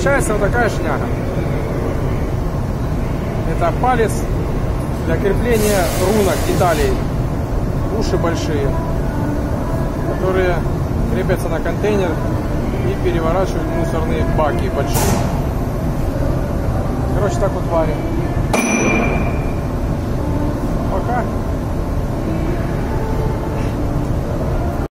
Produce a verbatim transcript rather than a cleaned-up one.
получается вот такая шняга. Это палец для крепления рунок деталей. Уши большие, которые крепятся на контейнер и переворачивают мусорные баки большие. Короче, так вот варим. Пока.